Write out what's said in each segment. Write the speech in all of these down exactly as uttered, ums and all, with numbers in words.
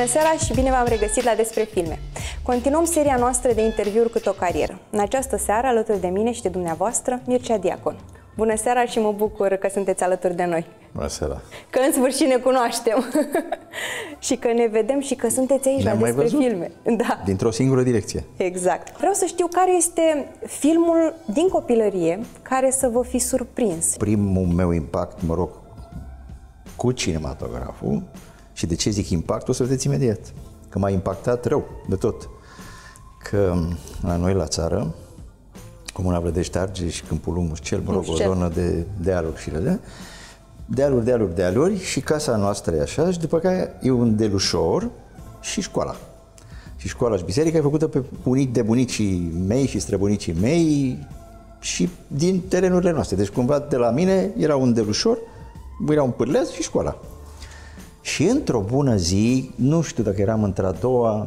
Bună seara și bine v-am regăsit la Despre Filme. Continuăm seria noastră de interviuri cât o carieră. În această seară, alături de mine și de dumneavoastră, Mircea Diacon. Bună seara și mă bucur că sunteți alături de noi. Bună seara. Că în sfârșit ne cunoaștem. Și că ne vedem și că sunteți aici la Despre Filme. Da. Dintr-o singură direcție. Exact. Vreau să știu care este filmul din copilărie care să vă fi surprins. Primul meu impact, mă rog, cu cinematograful, și de ce zic impact, o să vedeți imediat. Că m-a impactat rău de tot. Că la noi la țară, Comuna Vlădești Argeș și Câmpul Mușcel, mă rog, o zonă de dealuri și de dealuri, dealuri, dealuri și casa noastră e așa și după care e un delușor și școala. Și școala și biserica e făcută pe bunici, de bunicii mei și străbunicii mei și din terenurile noastre. Deci cumva de la mine era un delușor, era un pârleț și școala. Și într-o bună zi, nu știu dacă eram între a doua,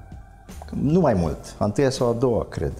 nu mai mult, a întâia sau a doua, cred,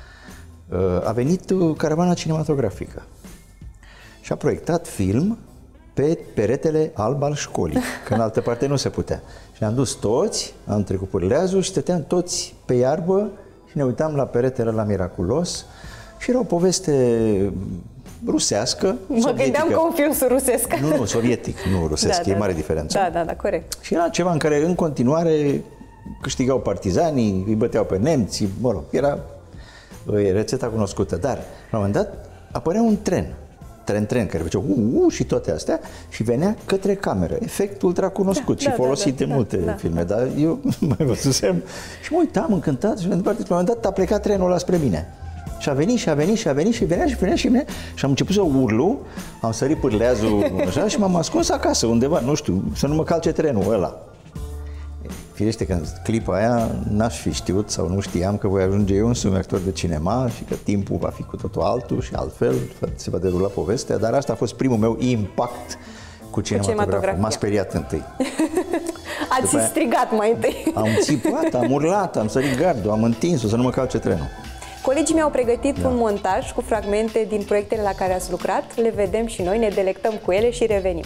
a venit caravana cinematografică și a proiectat film pe peretele alb al școlii, că în altă parte nu se putea. Și ne-am dus toți, am trecut pârleazul și stăteam toți pe iarbă și ne uitam la peretele ăla miraculos și era o poveste rusească, Mă sovietică. gândeam că un film rusesc. Nu, nu, sovietic, nu rusesc, da, e da, mare diferență. Da, da, da, corect. Și era ceva în care în continuare câștigau partizanii, îi băteau pe nemți, mă rog, era e rețeta cunoscută. Dar, la un moment dat, apărea un tren, tren-tren, care făcea u, u, și toate astea și venea către cameră. Efect ultra cunoscut da, și da, folosit da, da, în multe da, filme, da. Dar eu mai văzusem și mă uitam încântat și la un moment dat a plecat trenul ăla spre mine. Și a venit și a venit și a venit și venea și venea și venea și am început să urlu, am sărit pârleazul așa și m-am ascuns acasă undeva, nu știu, să nu mă calce trenul ăla. Firește că în clipa aia n-aș fi știut sau nu știam că voi ajunge eu însumi actor de cinema și că timpul va fi cu totul altul și altfel se va derula povestea, dar asta a fost primul meu impact cu cinematograful. M-a speriat întâi. Ați aia, strigat mai întâi. Am țipat, am urlat, am sărit gardul, am întins-o să nu mă calce trenul. Colegii mei au pregătit da. un montaj cu fragmente din proiectele la care ați lucrat. Le vedem și noi, ne delectăm cu ele și revenim.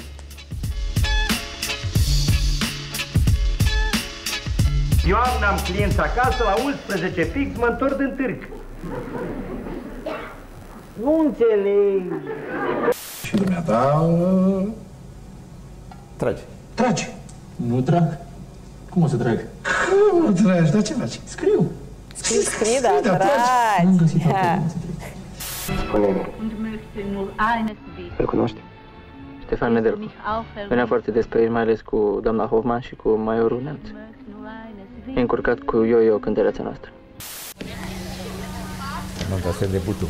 Eu am, am clienți acasă, la unsprezece fix mă întorc din târg. Nu înțeleg. Și dumneata... Trage. Trage. Nu trag. Cum o să trag? Cum nu tragi? Dar ce faci? Scriu. Scrii, scrii, da, tragi. Nu-mi găsit faptul. Spune-mi. Îl cunoști? Ștefan Nedercu. Venea foarte des pe el, mai ales cu doamna Hoffman și cu Maiorul Neamț. E încurcat cu yo-yo cântăreața noastră. Nu, dar asta e debutul.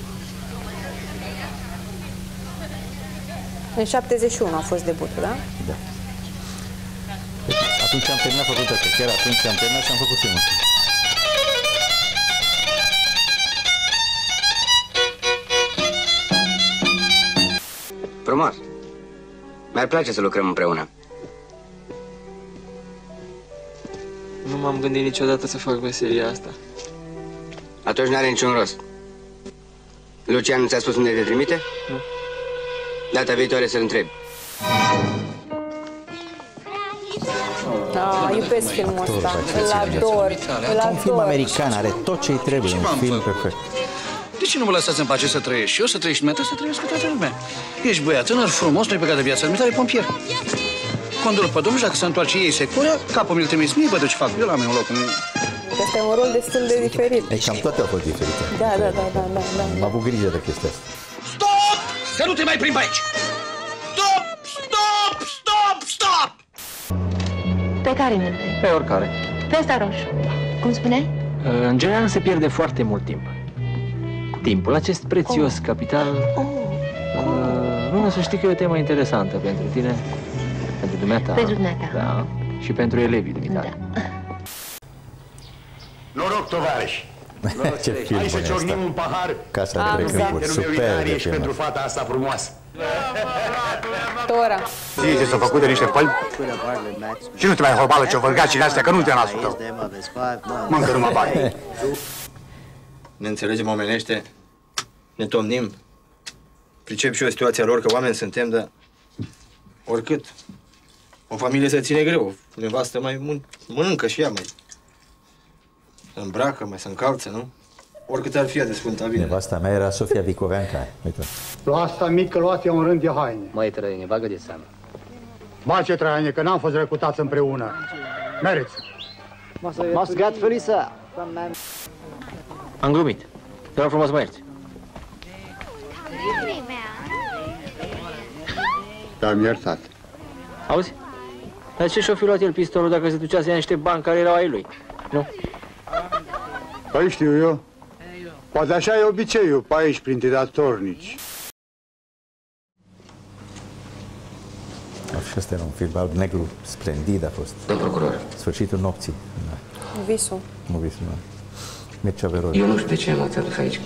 În șaptezeci și unu a fost debutul, da? Da. Atunci am terminat facultatea, chiar atunci am terminat și am făcut filmul. Frumos. Mi-ar place să lucrăm împreună. Nu m-am gândit niciodată să fac meseria asta. Atunci n-are niciun rost. Lucian nu ți-a spus unde te trimite? Nu. Data viitoare să-l întrebi. Da, iubesc filmul ăsta. Îl ador. Îl ador. Un film american, are tot ce-i trebuie, un film perfect. De ce nu mă lăsați în pace să trăiești? Și eu să trăiești dumneata, să trăiesc cu toată lumea. Ești băiat tânăr, frumos, nu-i păcat de viață, dumneata e pompier. Conduc pe domnul, dacă se întoarce ei securea, capul mi-l trimis mie, bă, ce fac? Eu la meu loc. Asta e un rol destul de diferit. E cam toate au fost diferite. Da, da, da, da, da, da. M-a avut grijă de chestia asta. Stop! Să nu te mai plimbi aici! Stop! Stop! Stop! Stop! Pe care înainte? Pe oricare. Pe ăsta roșu. Cum spuneai? În general se pierde foarte mult timp. Timpul, acest prețios oh. capital, oh. uh, nu, să știi că e o temă interesantă pentru tine, pentru dumneata. Pentru dumneata. Da, și pentru elevii dumitale. Da. Noroc, tovarăși! Ce film hai să ciornim un pahar. Casa de Câmpuri, super de film. Pentru fata asta frumoasă. Tora. Știi ce s-a făcut de niște păli? Și nu te mai horbală ce-o vălgacile astea, că nu te nasul tău. Mâncă numai bani. Ne înțelegem omenește, ne tomnim. Pricep și eu situația lor, că oameni suntem, dar oricât. O familie se ține greu. Nevastă mai mân mănâncă și ea, mai se îmbracă, mai se încalță, nu? Oricât ar fi ea de sfânta bine. Nevasta mea era Sofia Vicoveanca. Uite. La asta mică luați-o un rând de haine. Măi, Trăine, bagă de seamă. Ba ce Trăine, că n-am fost recrutați împreună. Meriți. M-ați gat, Felisa. Am glumit. Te rog frumos, mă ierți. Te-am iertat. Auzi? Dar ce și-o fi luat el pistolul dacă se ducea să ia niște bani care erau ai lui? Nu? Păi știu eu. Poate așa e obiceiul pe aici, printre datornici. Și ăsta era un film alb-negru splendid, a fost. Domn procuror. Sfârșitul nopții. Da. Visul. Nu visul, da. Mircea Verori. Eu nu știu de ce m-ați adus aici.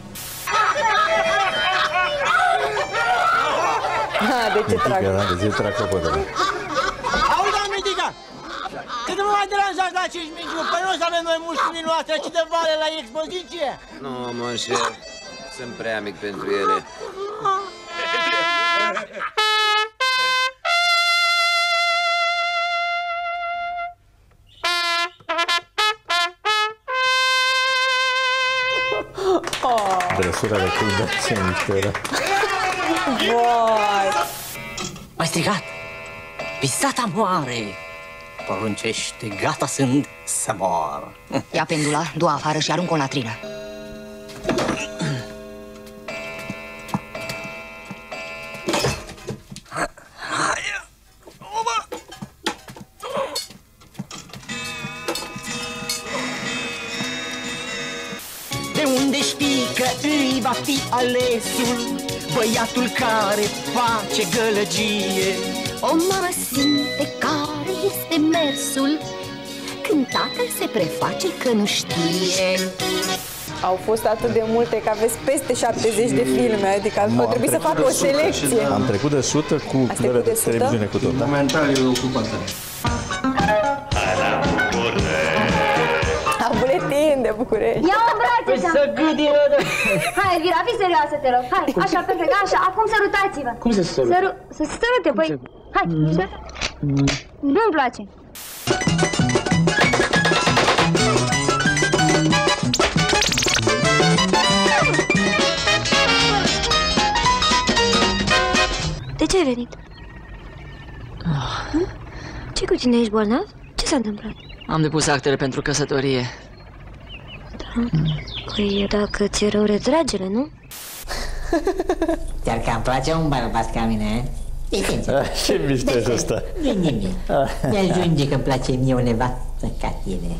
Ha, de ce trag? Da, de ce trag clopotele. Auzi, doamne Mitică! Cât nu mă mai deranjați la cinci mingi, păi nu o să avem noi mușchii noastre, ci de vale la expoziție? Nu, mon cher, sunt prea mic pentru ele. Drăsura de câini, ce mișto era. Vai! M-ai strigat! Pisata moare! Poruncește, gata sunt să mor! Ia pendula, du-o afară și aruncă-o în latrină. De unde știi că îi va fi alesul băiatul care face gălăgie? O mamă simte care este mersul când tatăl se preface că nu știe. Au fost atât de multe că aveți peste șaptezeci de filme, adică ar trebui să facă o selecție. Am trecut de sută cu clăre de televiziune cu tot. Momentan e ocupată. La buletin de București. Ia o brațe, Păi să gâdină de... Hai, Elvira, fii serioasă, te rog. Hai, așa, perfect, așa, acum sărutați-vă. Cum se sărut? Săru... Să se sărute, păi. Hai, nu-mi place. De ce ai venit? Hm? Ce cu tine, ești bolnav? Ce s-a întâmplat? Am depus actele pentru căsătorie. Da? Păi, dacă ți-e rău, retragele, nu? Chiar că îmi place un bărbat ca mine, Ce mișto e ăsta? nu nimic. Mi-ajunge că îmi place mie o nevastă ca tine.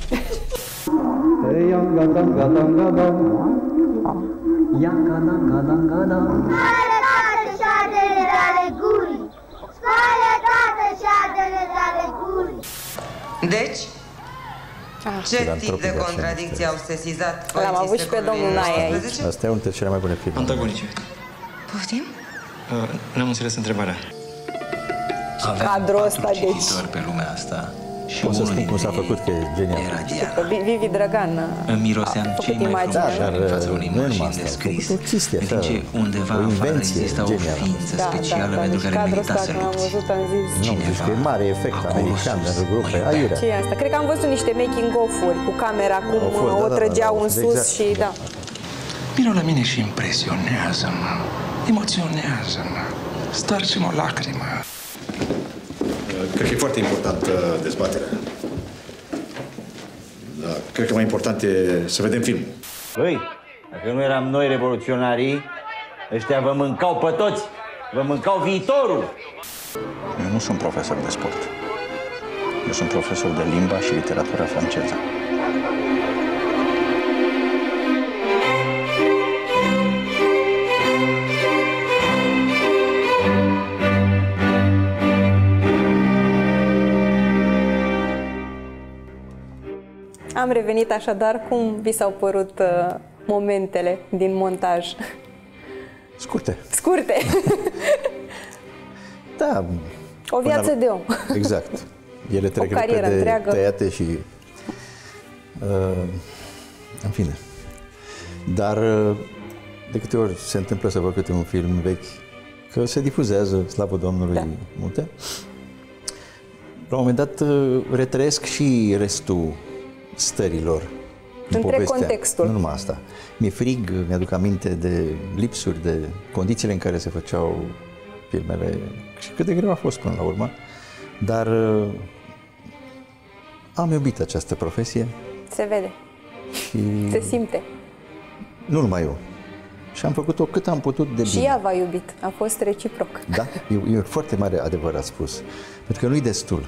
Spală-tate șadele ale gurii! Spală-tate șadele ale gurii! Deci, ce tip de contradicții au sesizat? L-am avut și pe domnul Nae aici. Asta e unul dintre cele mai bune filme. Antagonice. Poftim? Uh, N-am înțeles întrebarea. Cadrul ăsta, deci. Pe lumea asta. Și o să spun cum s-a făcut, că e genial. Vivi Dragan Îmi miroseam cei mai frumoși oameni în fața unei imagini de scris, în timp ce undeva afară exista o ființă specială pentru care merita să lupți. Nu, zici că e mare efect american, dar grupe, aiurea. Ce e asta? Cred că am văzut niște making-of-uri cu camera, cum o trăgeau în sus și da. Vino la mine și impresionează-mă, emoționează-mă, starge-mă o lacrimă. Cred că e foarte importantă dezbaterea. Da, cred că mai important e să vedem filmul. Băi, dacă nu eram noi revoluționarii, ăștia vă mâncau pe toți, vă mâncau viitorul. Eu nu sunt profesor de sport. Eu sunt profesor de limba și literatura franceză. Am revenit așadar. Cum vi s-au părut uh, momentele din montaj? Scurte. Scurte. Da. O viață de om. Exact. Ele trec o carieră repede, întreagă. tăiate și... Uh, în fine. Dar uh, de câte ori se întâmplă să văd câte un film vechi, că se difuzează, slavă Domnului, da. multe, la un moment dat retrăiesc și restul stărilor. Între contextul. Nu numai asta. Mi-e frig, mi-aduc aminte de lipsuri, de condițiile în care se făceau filmele și cât de greu a fost până la urmă. Dar am iubit această profesie. Se vede. Și se simte. Nu numai eu. Și am făcut-o cât am putut de și bine. Și ea v-a iubit. A fost reciproc. Da, e, e foarte mare adevăr, ați spus. Pentru că nu-i destul.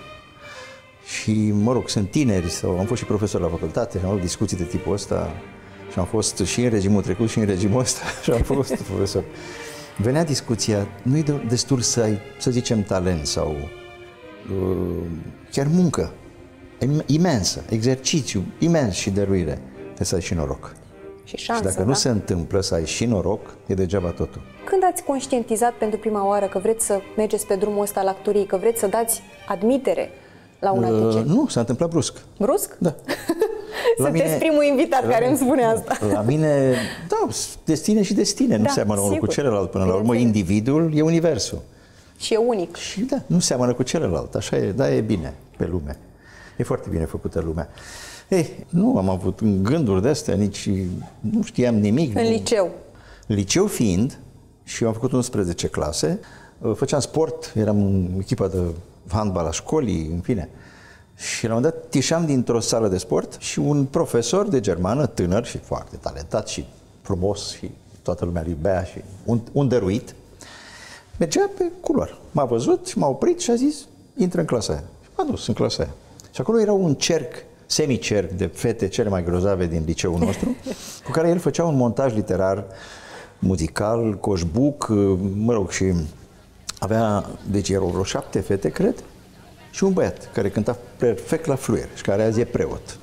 Și, mă rog, sunt tineri sau am fost și profesor la facultate și am avut discuții de tipul ăsta și am fost și în regimul trecut și în regimul ăsta și am fost profesor. Venea discuția, nu-i destul să ai, să zicem, talent sau uh, chiar muncă imensă, exercițiu imens și dăruire. Trebuie să ai și noroc. Și șansă, și dacă da? nu se întâmplă să ai și noroc, e degeaba totul. Când ați conștientizat pentru prima oară că vreți să mergeți pe drumul ăsta al actoriei, că vreți să dați admitere la un A T C? Uh, nu, s-a întâmplat brusc. Brusc? Da. Sunteți mine, primul invitat la, care îmi spune asta. La mine, da, destine și destine, nu da, seamănă unul cu celălalt. Până la urmă, individul e universul. Și e unic. Și da, nu seamănă cu celălalt, așa e, da, e bine pe lume. E foarte bine făcută lumea. Ei, nu am avut gânduri de-astea, nici nu știam nimic. În nu. liceu? Liceu fiind, și eu am făcut unsprezece clase, făceam sport, eram în echipa de handbal a școlii, în fine. Și la un moment dat tișeam dintr-o sală de sport și un profesor de germană, tânăr și foarte talentat și frumos și toată lumea îl iubea și un, un dăruit, mergea pe culoar. M-a văzut și m-a oprit și a zis, intră în clasa aia. Și m-a dus în clasa aia. Și acolo era un cerc, semicerc de fete cele mai grozave din liceul nostru, cu care el făcea un montaj literar, muzical, coșbuc, mă rog, și avea, deci erau vreo șapte fete, cred, și un băiat care cânta perfect la fluier și care azi e preot.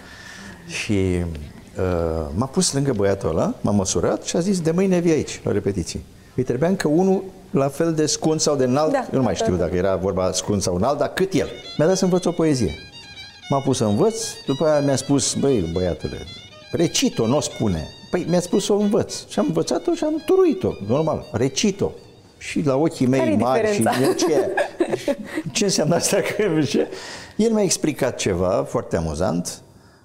Și uh, m-a pus lângă băiatul ăla, m-a măsurat și a zis, de mâine vii aici, la repetiții. Îi trebuia încă unul la fel de scund sau de înalt, da, eu nu mai știu da. dacă era vorba scund sau înalt, dar cât el. Mi-a dat să învăț o poezie. M-a pus să învăț, după aia mi-a spus, băi, băiatule, recit-o, nu o spune. Păi mi-a spus să o învăț. Și am învățat-o și am turuit-o, normal, recit-o. Și la ochii mei Care-i mari diferența? și ce, ce înseamnă asta? Că, el mi-a explicat ceva foarte amuzant,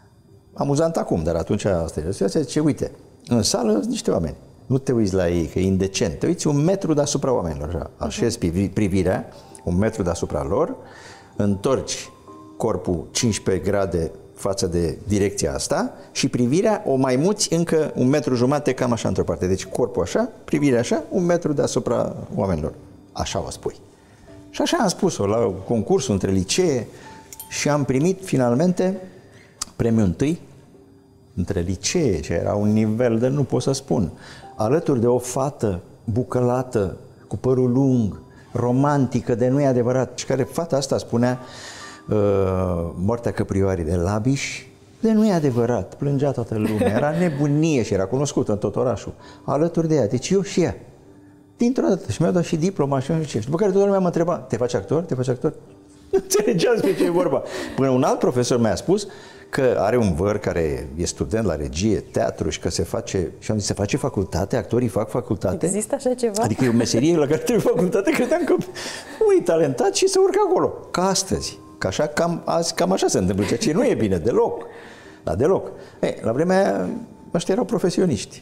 amuzant acum, dar atunci asta e. Asta zice, uite, în sală sunt niște oameni, nu te uiți la ei, că e indecent, te uiți un metru deasupra oamenilor, așa, așezi privirea, un metru deasupra lor, întorci corpul cincisprezece grade față de direcția asta și privirea o mai muți încă un metru jumate cam așa într-o parte. Deci corpul așa, privirea așa, un metru deasupra oamenilor. Așa o spui. Și așa am spus-o la concursul între licee și am primit finalmente premiul întâi între licee, ce era un nivel de nu pot să spun, alături de o fată bucălată, cu părul lung, romantică, de nu e adevărat, și care fata asta spunea Uh, moartea căprioarei de Labiș, de nu e adevărat, plângea toată lumea, era nebunie și era cunoscută în tot orașul, alături de ea, deci eu și ea, dintr-o dată, și mi-a dat și diploma și ce. După care toată lumea mă întreba, te faci actor? Te faci actor? Nu înțelegeam despre ce e vorba. Până un alt profesor mi-a spus că are un văr care e student la regie, teatru și că se face, și am zis, se face facultate, actorii fac facultate? Există așa ceva? Adică e o meserie la care trebuie facultate, credeam că nu e talentat și se urcă acolo, ca astăzi. Că așa, cam, azi, cam așa se întâmplă, ceea ce nu e bine deloc, dar deloc. Ei, la vremea aia, ăștia erau profesioniști.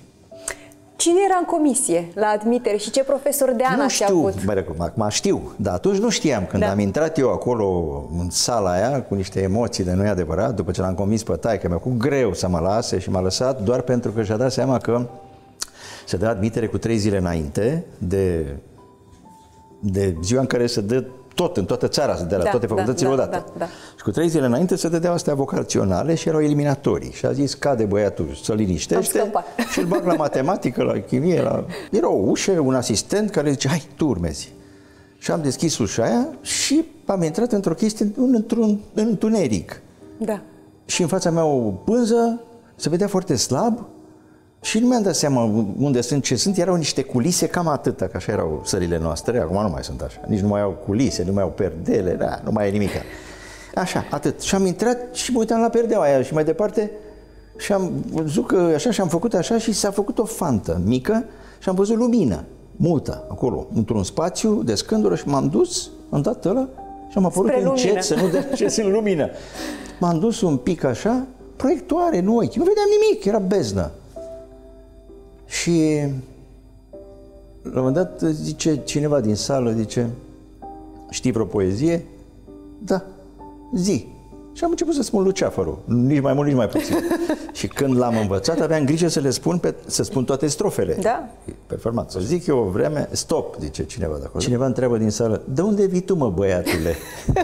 Cine era în comisie la admitere și ce profesor de an ați avut? Nu știu, acum știu, dar atunci nu știam. Când da. am intrat eu acolo în sala aia, cu niște emoții de nu e adevărat, după ce l-am convins pe taică meu, cu greu să mă lase și m-a lăsat, doar pentru că și-a dat seama că se dă admitere cu trei zile înainte de, de ziua în care se dă tot, în toată țara, de la da, toate facultățile da, odată. Da, da, da. Și cu trei zile înainte se dădeau astea vocaționale și erau eliminatorii. Și a zis, cade băiatul, să liniștește și îl bag la matematică, la chimie, la... Era o ușă, un asistent care zice, hai, tu urmezi. Și am deschis ușa aia și am intrat într-o chestie, într-un întuneric. Da. Și în fața mea o pânză, se vedea foarte slab, și nu mi-am dat seama unde sunt, ce sunt, erau niște culise cam atâta, că așa erau sălile noastre, acum nu mai sunt așa, nici nu mai au culise, nu mai au perdele, da, nu mai e nimic. Așa, atât. Și am intrat și mă uitam la perdeaua aia și mai departe și am văzut că așa și am făcut așa și s-a făcut o fantă mică și am văzut lumină, multă, acolo, într-un spațiu de scândură și m-am dus, am dat ăla Și am apărut Spre încet lumină. să nu dea acces în lumină. M-am dus un pic așa, proiectoare în ochi, nu vedeam nimic, era beznă. Și la un moment dat zice cineva din sală, zice, știi vreo poezie? Da, zi. Și am început să spun Luceafărul, nici mai mult, nici mai puțin. Și când l-am învățat, aveam grijă să le spun, pe, să spun toate strofele. Da. Performanță. Zic eu o vreme, stop, zice cineva de acolo. Cineva întreabă din sală, de unde vii tu, mă, băiatule?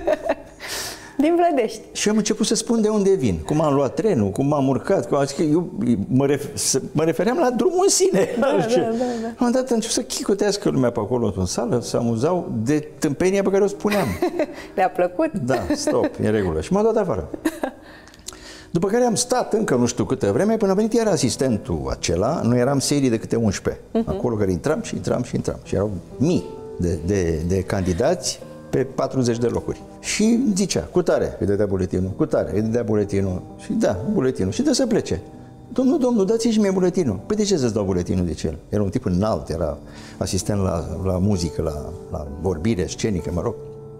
Din Vlădești. Și am început să spun de unde vin, cum am luat trenul, cum am urcat, cum am zis că eu mă, ref, mă refeream la drumul în sine. Da, da, da, da. La un moment dat am început să chicotească lumea pe acolo în sală, să amuzau de tâmpenia pe care o spuneam. Le-a plăcut? Da, stop, e în regulă. Și m-au dat afară. După care am stat încă nu știu câtă vreme, până a venit iar asistentul acela, noi eram serii de câte unsprezece, uh-huh. acolo care intram și intram și intram. Și erau mii de, de, de candidați pe patruzeci de locuri. Și zicea, cu tare, îi dădea buletinul, cu tare, îi dădea buletinul. Și da, buletinul. Și dă să plece. Domnul, domnul, dați-și mie buletinul. Păi de ce să-ți dau buletinul, zice el? Era un tip înalt, era asistent la, la muzică, la, la vorbire scenică, mă rog.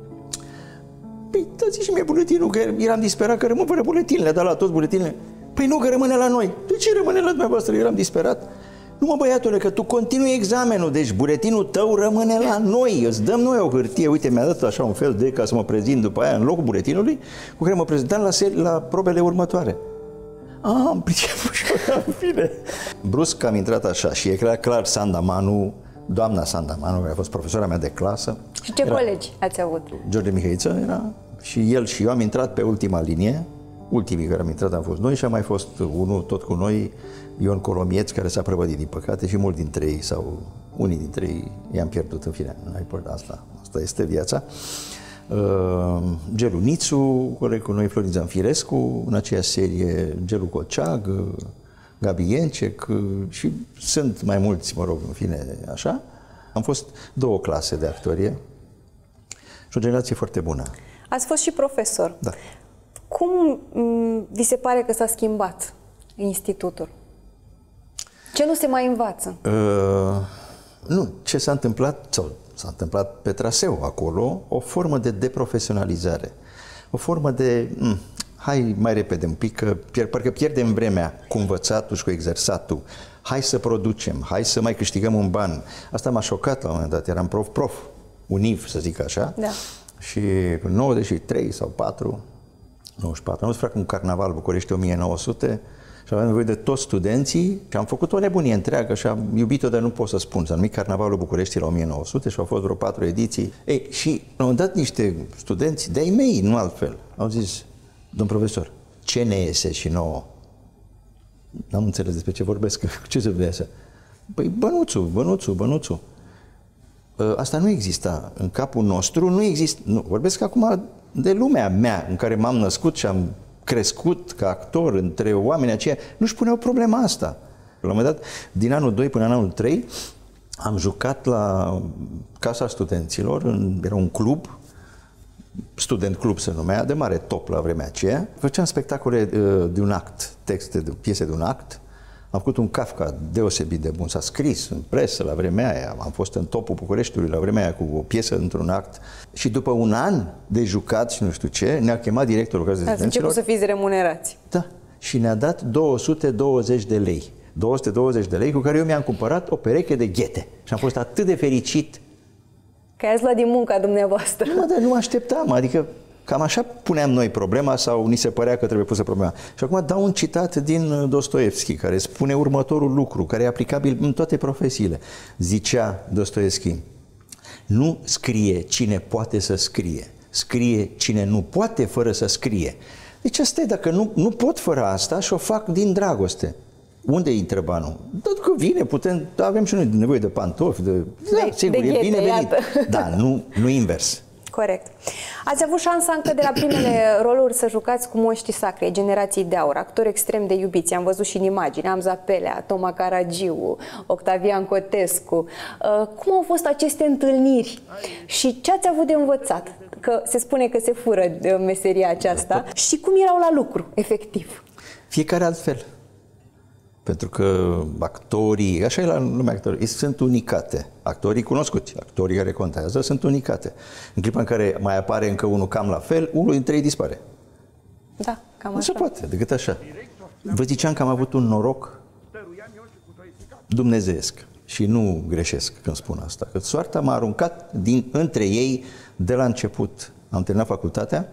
Păi dați și mie buletinul, că eram disperat că rămân fără buletin, le-a dat la toți buletinele. Păi nu, că rămâne la noi. De ce rămâne la dumneavoastră? Eram disperat. Nu mă, băiatule, că tu continui examenul, deci buletinul tău rămâne la noi, îți dăm noi o hârtie, uite, mi-a dat așa un fel de, ca să mă prezint după aia în locul buletinului, cu care mă prezentam la, seri, la probele următoare. Ah, am priceput și eu, în fine. Brusc am intrat așa și era clar Sandamanu, doamna Sandamanu, care a fost profesora mea de clasă. Și ce era, colegi ați avut? George Mihăiță era și el și eu am intrat pe ultima linie, ultimii care am intrat am fost noi și a mai fost unul tot cu noi, Ion Colomieț, care s-a prăvădit din păcate și mulți dintre ei sau unii dintre ei i-am pierdut în fine. Asta, asta este viața. Uh, Gelu Nițu, cu noi Florin Zanfirescu, în aceeași serie Gelu Coceag, Gabi Iencec și sunt mai mulți, mă rog, în fine, așa. Am fost două clase de actorie și o generație foarte bună. Ați fost și profesor. Da. Cum m- vi se pare că s-a schimbat institutul? Ce nu se mai învață? Uh, nu, ce s-a întâmplat, sau s-a întâmplat pe traseu acolo, o formă de deprofesionalizare, o formă de, mh, hai mai repede un pic, că pier, parcă pierdem vremea cu învățatul și cu exersatul, hai să producem, hai să mai câștigăm un ban. Asta m-a șocat la un moment dat, eram prof-prof, univ, să zic așa, da. Și în nouăzeci și trei sau patru, nouăzeci și patru, am fost un carnaval București o mie nouă sute, și aveam nevoie de toți studenții și am făcut o nebunie întreagă și am iubit-o, dar nu pot să spun. S-a numit Carnavalul București la o mie nouă sute și au fost vreo patru ediții. Ei, și au dat niște studenți de-ai mei, nu altfel. Au zis, domn profesor, ce ne iese și nouă? N-am înțeles despre ce vorbesc, ce se vede așa? Păi bănuțul, bănuțul, bănuțul. Asta nu exista. În capul nostru nu există. Nu, vorbesc acum de lumea mea în care m-am născut și am crescut ca actor între oamenii aceia, nu-și puneau problema asta. La un moment dat, din anul doi până în anul trei, am jucat la Casa Studenților, în, era un club, Student Club se numea, de mare top la vremea aceea. Făceam spectacole uh, de un act, texte de piese de un act. Am făcut un Kafka deosebit de bun, s-a scris în presă la vremea aia, am fost în topul Bucureștiului la vremea aia cu o piesă într-un act și după un an de jucat și nu știu ce, ne-a chemat directorul Casei Studenților. Ați început să fiți remunerați. Da, și ne-a dat două sute douăzeci de lei. două sute douăzeci de lei cu care eu mi-am cumpărat o pereche de ghete și am fost atât de fericit. Că ați luat din munca dumneavoastră. Nu, dar nu așteptam, adică cam așa puneam noi problema sau ni se părea că trebuie pusă problema. Și acum dau un citat din Dostoevski, care spune următorul lucru, care e aplicabil în toate profesiile. Zicea Dostoevski, nu scrie cine poate să scrie, scrie cine nu poate fără să scrie. Deci asta e, dacă nu, nu pot fără asta și o fac din dragoste. Unde intră banul? Dar că vine, putem, avem și noi nevoie de pantofi, de, de, da, sigur, de e ghete, binevenit. iată. Da, nu, nu invers. Corect. Ați avut șansa încă de la primele roluri să jucați cu moștii sacri, generații de aur, actori extrem de iubiți. Am văzut și în imagini, Amza Pelea, Toma Caragiu, Octavian Cotescu. Cum au fost aceste întâlniri și ce ați avut de învățat? Că se spune că se fură de meseria aceasta. Și cum erau la lucru, efectiv? Fiecare altfel. pentru că actorii, așa e la lumea actorii, sunt unicate. Actorii cunoscuți, actorii care contează sunt unicate. În clipa în care mai apare încă unul cam la fel, unul dintre ei dispare. Da, cam nu așa. se poate, decât așa. Vă ziceam că am avut un noroc dumnezeiesc și nu greșesc când spun asta, că soarta m-a aruncat din, între ei de la început. Am terminat facultatea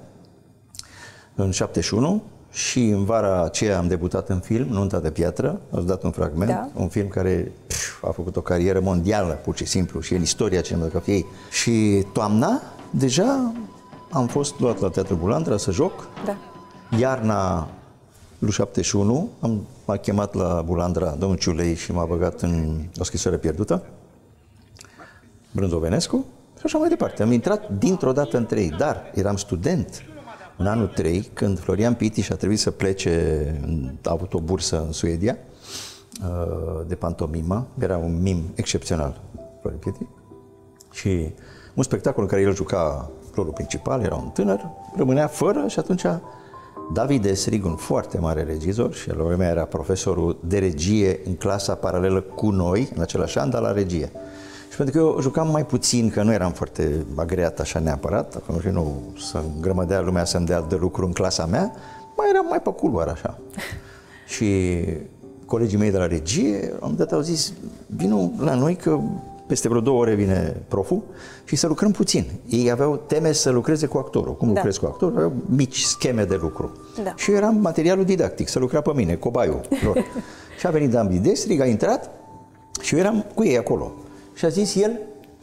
în șaptezeci și unu și în vara aceea am debutat în film, Nunta de piatră, ați dat un fragment, da. Un film care pf, a făcut o carieră mondială, pur și simplu, și în istoria cinematografiei. Și toamna, deja am fost luat la Teatrul Bulandra să joc. Da. Iarna lui șaptezeci și unu am, m-a chemat la Bulandra domnul Ciulei și m-a băgat în O scrisoare pierdută, Brânzovenescu, și așa mai departe. Am intrat dintr-o dată între ei, dar eram student în anul trei, când Florian Pitiș a trebuit să plece, a avut o bursă în Suedia de pantomimă, era un mim excepțional, Florian Pitiș, și un spectacol în care el juca rolul principal, era un tânăr, rămânea fără și atunci David Esrig, un foarte mare regizor, și la vremea era profesorul de regie în clasa paralelă cu noi, în același an, dar la regie. Și pentru că eu jucam mai puțin, că nu eram foarte agreat așa neapărat, acum și nu să îngrămădea lumea să-mi dea de lucru în clasa mea, mai eram mai pe culvar așa. Și colegii mei de la regie, am dat, au zis, vină la noi că peste vreo două ore vine proful și să lucrăm puțin. Ei aveau teme să lucreze cu actorul. Cum da. lucrezi cu actorul? Aveau mici scheme de lucru. Da. Și eu eram materialul didactic, să lucra pe mine, cobaiul lor. Și a venit David Estrig, a intrat și eu eram cu ei acolo. Și a zis el,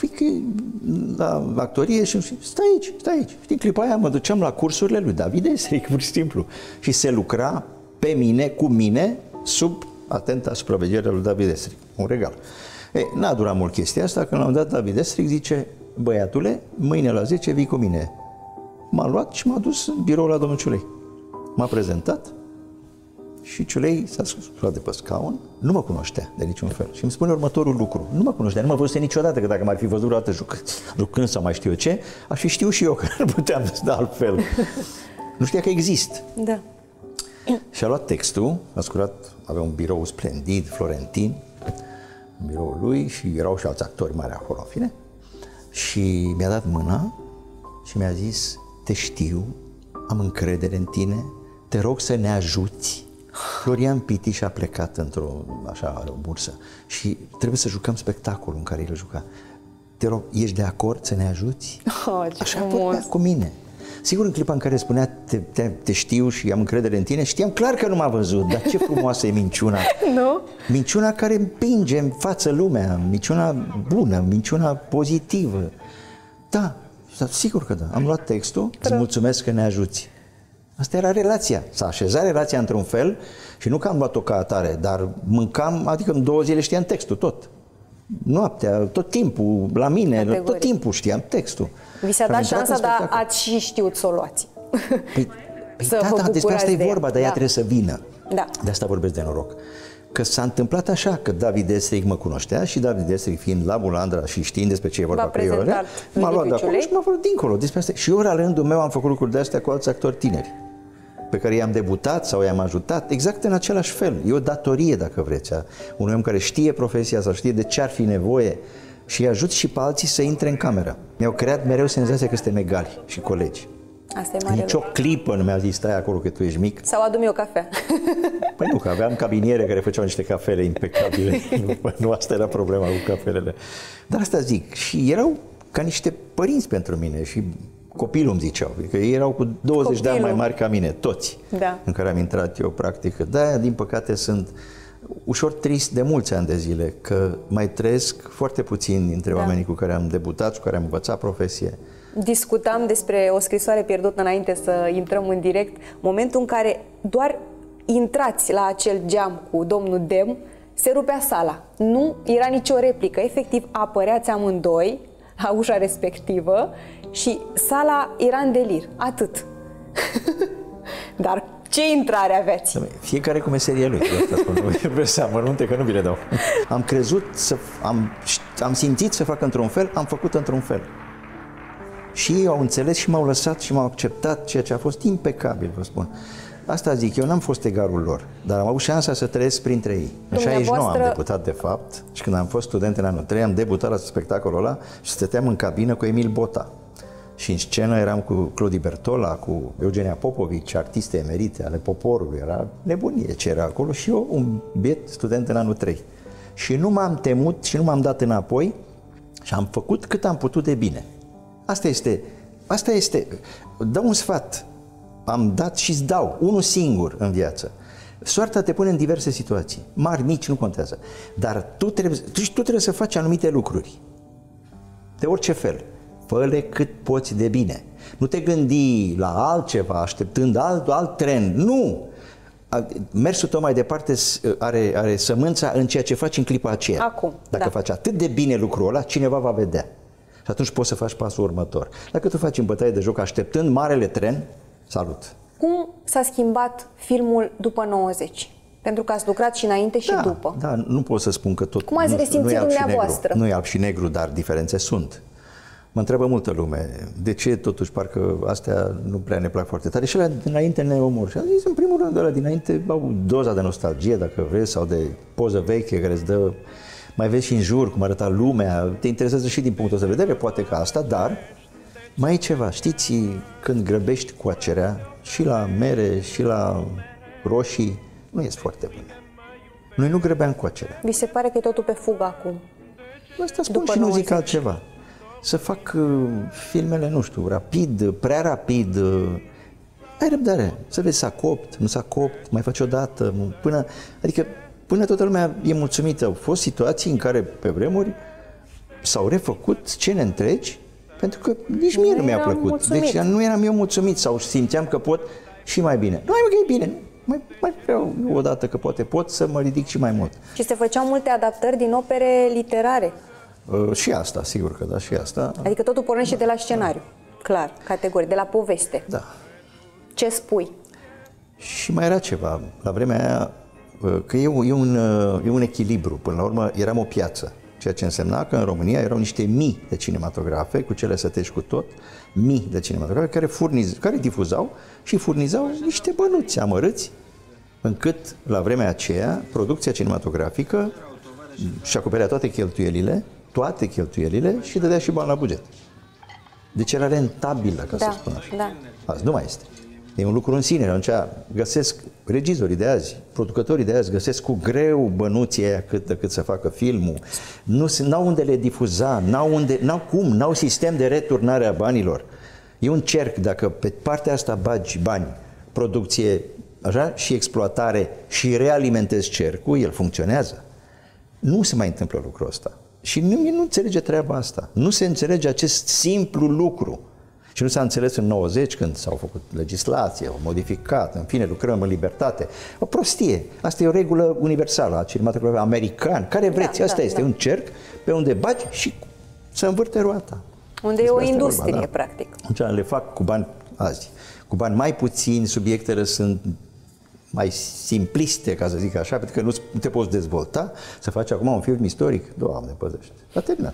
la actorie și stai aici, stai aici. Și în clipa aia mă duceam la cursurile lui David Estrig, pur și simplu. Și se lucra pe mine, cu mine, sub atenta supraveghere lui David Estrig. Un regal. Ei, n-a durat mult chestia asta, când l-am dat David Estrig, zice, băiatule, mâine la zece vii cu mine. M-a luat și m-a dus în birou la domnul Ciulei. M-a prezentat și Ciulei s-a sculat de pe scaun, nu mă cunoștea de niciun fel. Și îmi spune următorul lucru, nu mă cunoștea, nu mă văzuse niciodată, că dacă m-ar fi văzut vreodată juc, jucând sau mai știu eu ce, aș fi știu și eu că nu puteam să dau altfel. Nu știa că exist. Da. Și a luat textul, a sculat, avea un birou splendid, florentin, în biroul lui și erau și alți actori mari acolo, în fine. Și mi-a dat mâna și mi-a zis, te știu, am încredere în tine, te rog să ne ajuți. Florian Pitiș a plecat într-o, așa, o bursă și trebuie să jucăm spectacolul în care el juca. Te rog, ești de acord să ne ajuți? Oh, așa vorbea cu mine. Sigur, în clipa în care spunea te, te, te știu și am încredere în tine, știam clar că nu m-a văzut, dar ce frumoasă e minciuna. Nu? Minciuna care împinge în față lumea, minciuna bună, minciuna pozitivă. Da, sigur că da. Am luat textul, îți mulțumesc că ne ajuți. Asta era relația. S-a așezat relația într-un fel și nu că am luat-o ca atare, dar mâncam, adică în două zile știam textul tot. Noaptea, tot timpul, la mine, categoric. Tot timpul știam textul. Vi s-a dat șansa, dar ați și știut să o luați. Păi, păi da, da, despre asta e vorba, dar ea da. trebuie să vină. Da. De asta vorbesc de noroc. Că s-a întâmplat așa, că David Estrig mă cunoștea și David Estrig fiind la Bulandra și știind despre ce e vorba cu eu, m-a luat de acolo și m-a făcut dincolo despre asta. Și eu, la rândul meu, am făcut lucruri de astea cu alți actori tineri, pe care i-am debutat sau i-am ajutat, exact în același fel. E o datorie, dacă vreți, a unui om care știe profesia sau știe de ce ar fi nevoie și îi ajut și pe alții să intre în cameră. Mi-au creat mereu senzația că suntem egali și colegi. Asta e mare Nici o clipă nu mi-a zis, stai acolo că tu ești mic. Sau adu-mi o cafea. Păi nu, că aveam cabiniere care făceau niște cafele impecabile. nu, nu asta era problema cu cafelele. Dar asta zic. Și erau ca niște părinți pentru mine și copilul îmi ziceau. Că ei erau cu douăzeci copilul. de ani mai mari ca mine, toți, da. în care am intrat eu, practic. De-aia, din păcate, sunt ușor trist de mulți ani de zile, că mai trăiesc foarte puțin dintre da. oamenii cu care am debutat, cu care am învățat profesie. Discutam despre O scrisoare pierdută înainte să intrăm în direct, momentul în care doar intrați la acel geam cu domnul Dem, se rupea sala. Nu era nicio replică, efectiv apăreați amândoi la ușa respectivă și sala era în delir, atât. Dar ce intrare aveți? Fiecare cu meseria lui, asta spun, vreau să amănunte că nu vi le dau. Am crezut, să, am, am simțit să fac într-un fel, am făcut într-un fel. Și ei au înțeles și m-au lăsat și m-au acceptat, ceea ce a fost impecabil, vă spun. Asta zic, eu n-am fost egalul lor, dar am avut șansa să trăiesc printre ei. În șaizeci și nouă am debutat, de fapt, și când am fost student în anul trei, am debutat la spectacolul ăla și stăteam în cabină cu Emil Bota. Și în scenă eram cu Clodi Bertola, cu Eugenia Popovici, artiste emerite ale poporului. Era nebunie ce era acolo și eu, un biet student în anul trei. Și nu m-am temut și nu m-am dat înapoi și am făcut cât am putut de bine. Asta este, asta este, dau un sfat, am dat și îți dau, unul singur în viață. Soarta te pune în diverse situații, mari, mici, nu contează. Dar tu trebuie, tu, tu trebuie să faci anumite lucruri, de orice fel. Fă-le cât poți de bine. Nu te gândi la altceva, așteptând alt, alt trend. Nu! Mersul tău mai departe are, are sămânța în ceea ce faci în clipa aceea. Acum, Dacă da. faci atât de bine lucrul ăla, cineva va vedea. Și atunci poți să faci pasul următor. Dacă tu faci în bătaie de joc așteptând marele tren, salut! Cum s-a schimbat filmul după nouăzeci? Pentru că ați lucrat și înainte și da, după. Da, nu pot să spun că tot... Cum ați resimțit dumneavoastră? Nu e alb și negru, dar diferențe sunt. Mă întreabă multă lume, de ce totuși parcă astea nu prea ne plac foarte tare și alea dinainte ne omor. Și am zis, în primul rând, alea dinainte au doza de nostalgie, dacă vreți, sau de poză veche care îți dă... Mai vezi și în jur cum arăta lumea, te interesează și din punctul ăsta de vedere, poate că asta, dar mai e ceva. Știți, când grăbești coacerea, și la mere, și la roșii, nu este foarte bună. Noi nu grăbeam coacerea. Vi se pare că e totul pe fugă acum? Asta spun și nu zic altceva. Să fac uh, filmele, nu știu, rapid, prea rapid, uh, ai răbdare, să vezi s-a copt, nu s-a copt, mai faci o dată, până, adică până toată lumea e mulțumită. Au fost situații în care pe vremuri s-au refăcut scene întregi pentru că nici mie nu mi-a plăcut. Mulțumit. Deci nu eram eu mulțumit sau simțeam că pot și mai bine. Nu, mai că e bine, mai, mai vreau o dată că poate pot să mă ridic și mai mult. Și se făceau multe adaptări din opere literare. Uh, și asta, sigur că da, și asta. Adică totul pornește de la scenariu, clar, categorie, de la poveste. Da. Ce spui? Și mai era ceva, la vremea aia, că e un, e, un, e un echilibru, până la urmă eram o piață, ceea ce însemna că în România erau niște mii de cinematografe, cu cele sătești cu tot, mii de cinematografe care, furniz, care difuzau și furnizau niște bănuți amărâți, încât la vremea aceea producția cinematografică și acoperea toate cheltuielile, toate cheltuielile și dădea și bani la buget. Deci era rentabilă, ca da, să spun așa. Da. Azi nu mai este. E un lucru în sine. Atunci găsesc regizorii de azi, producătorii de azi, găsesc cu greu bănuții aia cât, cât să facă filmul. Nu n-au unde le difuza, n-au unde, n-au cum, n-au sistem de returnare a banilor. E un cerc, dacă pe partea asta bagi bani, producție așa, și exploatare și realimentezi cercul, el funcționează. Nu se mai întâmplă lucrul ăsta. Și nimeni nu înțelege treaba asta. Nu se înțelege acest simplu lucru. Și nu s-a înțeles în nouăzeci, când s-au făcut legislație, au modificat, în fine, lucrăm în libertate. O prostie. Asta e o regulă universală a cinematografiei american. Care vreți, da, asta da, este da. un cerc pe unde bagi și să învârte roata. Unde e o industrie, vorba, da. practic. Atunci le fac cu bani azi. Cu bani mai puțini, subiectele sunt mai simpliste, ca să zic așa, pentru că nu te poți dezvolta, să faci acum un film istoric. Doamne, păzește. A terminat.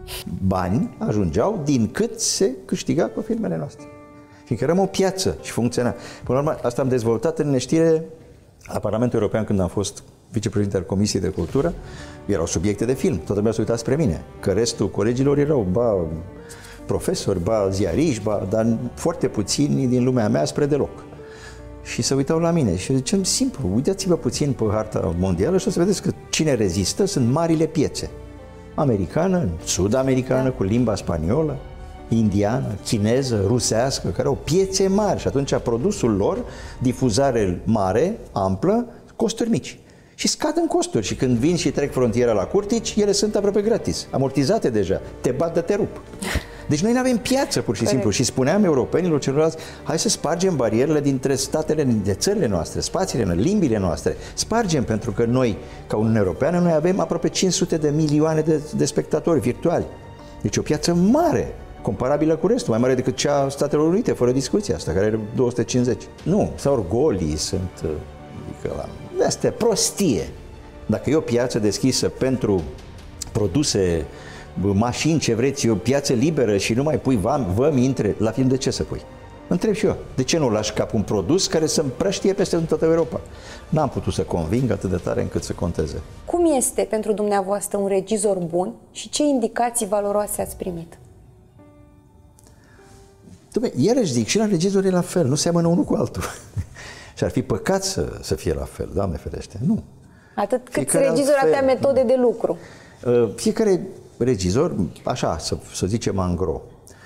Bani ajungeau din cât se câștiga cu filmele noastre. Fiindcă eram o piață și funcționa. Până la urmă, asta am dezvoltat în neștire la Parlamentul European când am fost vicepreședinte al Comisiei de Cultură. Erau subiecte de film, toată lumea se uita spre mine, că restul colegilor erau, ba profesori, ba ziariști, ba, dar foarte puțini din lumea mea spre deloc. Și se uitau la mine și ziceam simplu, uitați-vă puțin pe harta mondială și o să vedeți că cine rezistă sunt marile piețe. Americană, sud-americană, da. cu limba spaniolă, indiană, chineză, rusească, care au piețe mari și atunci produsul lor, difuzare mare, amplă, costuri mici. Și scad în costuri și când vin și trec frontiera la Curtici, ele sunt aproape gratis, amortizate deja, te bat de te rup. Deci noi nu avem piață, pur și simplu. Corect. Și spuneam europenilor celorlalți, hai să spargem barierele dintre statele, dintre țările noastre, spațiile noastre, limbile noastre. Spargem, pentru că noi, ca Uniunea Europeană, noi avem aproape cinci sute de milioane de, de spectatori virtuali. Deci o piață mare, comparabilă cu restul, mai mare decât cea a Statelor Unite, fără discuția asta, care are două sute cincizeci. Nu, sau orgolii sunt, adică la... de astea, prostie. Dacă e o piață deschisă pentru produse, mașini, ce vreți, e o piață liberă și nu mai pui văm, vămi între, la film de ce să pui? Întreb și eu, de ce nu lași cap un produs care să împrăștie peste toată Europa? N-am putut să conving atât de tare încât să conteze. Cum este pentru dumneavoastră un regizor bun și ce indicații valoroase ați primit? Dom'le, iarăși zic, și la regizor e la fel, nu seamănă unul cu altul. Și ar fi păcat să, să fie la fel, Doamne ferește, nu. Atât cât regizor atâtea metode de lucru. Fiecare regizor, așa, să, să zicem angro,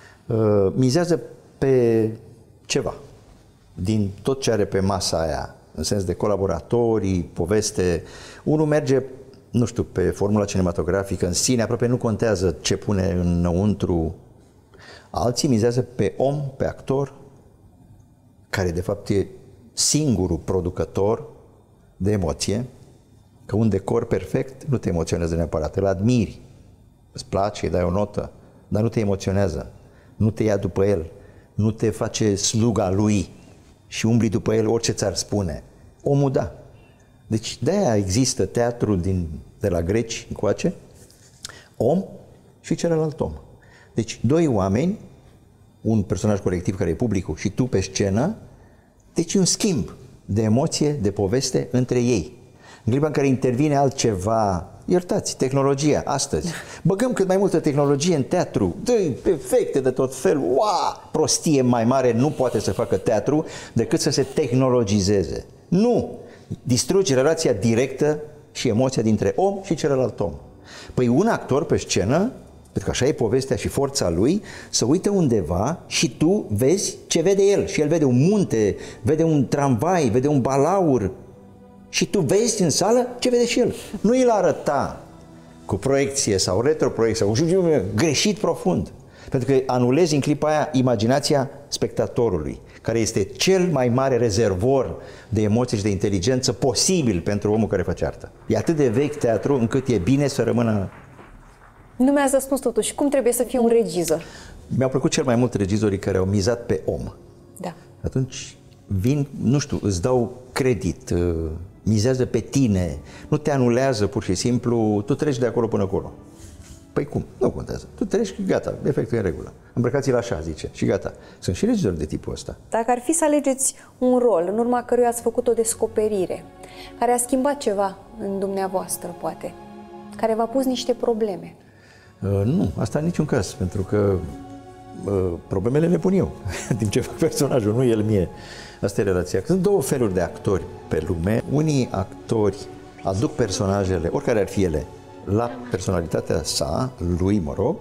mizează pe ceva din tot ce are pe masa aia, în sens de colaboratorii, poveste. Unul merge, nu știu, pe formula cinematografică în sine, aproape nu contează ce pune înăuntru. Alții mizează pe om, pe actor, care de fapt e singurul producător de emoție, că un decor perfect nu te emoționează neapărat, îl admiri, îți place, îi dai o notă, dar nu te emoționează, nu te ia după el, nu te face sluga lui și umbli după el orice ți-ar spune. Omul da. Deci de-aia există teatrul din, de la greci încoace, om și celălalt om. Deci doi oameni, un personaj colectiv care e publicul și tu pe scenă, deci un schimb de emoție, de poveste între ei. În clipa în care intervine altceva, iertați, tehnologia, astăzi. Băgăm cât mai multă tehnologie în teatru, dă efecte de tot fel, uaa, prostie mai mare nu poate să facă teatru decât să se tehnologizeze. Nu! Distruge relația directă și emoția dintre om și celălalt om. Păi un actor pe scenă, pentru că așa e povestea și forța lui, să uită undeva și tu vezi ce vede el. Și el vede un munte, vede un tramvai, vede un balaur. Și tu vezi în sală ce vede și el. Nu îl arăta cu proiecție sau retroproiecție sau greșit profund. Pentru că anulezi în clipa aia imaginația spectatorului, care este cel mai mare rezervor de emoții și de inteligență posibil pentru omul care face artă. E atât de vechi teatru încât e bine să rămână. Nu mi-ați răspuns totuși. Cum trebuie să fie un regizor? Mi-au plăcut cel mai mult regizorii care au mizat pe om. Da. Atunci vin, nu știu, îți dau credit, mizează pe tine, nu te anulează pur și simplu, tu treci de acolo până acolo. Păi cum? Nu contează. Tu treci și gata, efectul e în regulă. Îmbrăcați-l așa, zice, și gata. Sunt și regizori de tipul ăsta. Dacă ar fi să alegeți un rol în urma căruia ați făcut o descoperire, care a schimbat ceva în dumneavoastră, poate, care v-a pus niște probleme. Uh, nu, asta în niciun caz, pentru că uh, problemele le pun eu, în timp ce fac personajul, nu el mie. Asta e relația. Sunt două feluri de actori pe lume. Unii actori aduc personajele, oricare ar fi ele, la personalitatea sa, lui, mă rog,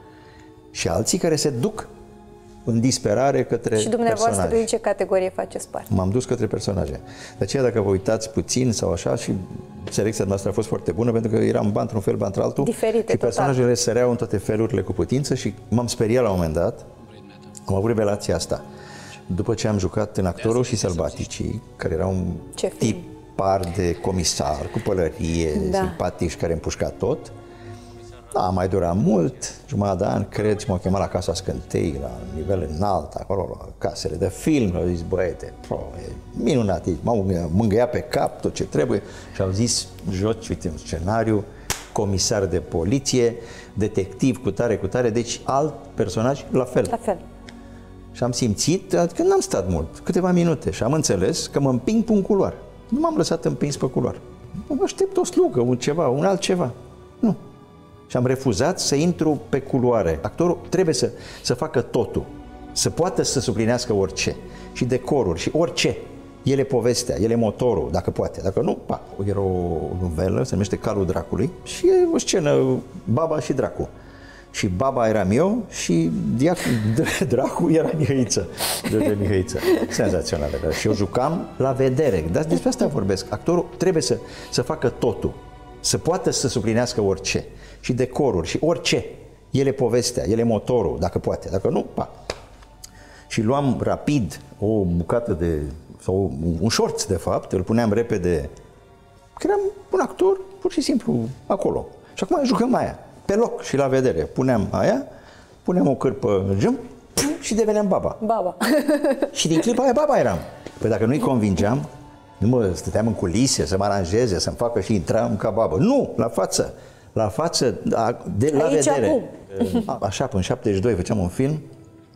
și alții care se duc în disperare către Și dumneavoastră personaje. în ce categorie faceți parte? M-am dus către personaje. De aceea, dacă vă uitați puțin sau așa, și selecția noastră a fost foarte bună, pentru că eram ba într-un fel, ba într-altul. Diferite, și personajele total. Săreau în toate felurile cu putință și m-am speriat la un moment dat. Am avut revelația asta. După ce am jucat în Actorul și Sălbaticii, care era un ce tip par de comisar, cu pălărie, da. simpatic și care împușca tot. Da, mai dura mult, jumătate de an, cred, și m-au chemat la Casa Scântei, la nivel înalt, acolo, la casele de film, au zis, băiete, pro, e minunat, m-au mângâiat pe cap tot ce trebuie și au zis, joci, uite, un scenariu, comisar de poliție, detectiv, cu tare, cu tare, deci alt personaj, la fel. La fel. Și am simțit, adică n-am stat mult, câteva minute, și am înțeles că mă împing pe un culoar. Nu m-am lăsat împins pe culoar. Mă aștept o slugă, un ceva, un altceva. Nu. Și am refuzat să intru pe culoare. Actorul trebuie să, să facă totul, să poată să suplinească orice. Și decoruri, și orice. El e povestea, el e motorul, dacă poate. Dacă nu, pa, era o novelă, se numește Calul Dracului și e o scenă, baba și dracu. Și baba eram eu și diac, dracu era Mihăiță. De Mihăiță. Senzațională. Și eu jucam la vedere. Dar despre asta vorbesc. Actorul trebuie să, să facă totul, să poată să suplinească orice. Și decoruri, și orice. El e povestea, el e motorul, dacă poate. Dacă nu, pa. Și luam rapid o bucată de, sau un șorț, de fapt, îl puneam repede, că eram un actor, pur și simplu, acolo. Și acum jucăm aia, pe loc și la vedere. Puneam aia, puneam o cârpă în gem și deveneam baba. Baba. Și din clipa aia baba eram. Păi dacă nu-i convingeam, nu mă stăteam în culise să mă aranjeze, să-mi facă și intram ca babă. Nu, la față. La față, de la aici, vedere. Acum. Așa, până în șaptezeci și doi făceam un film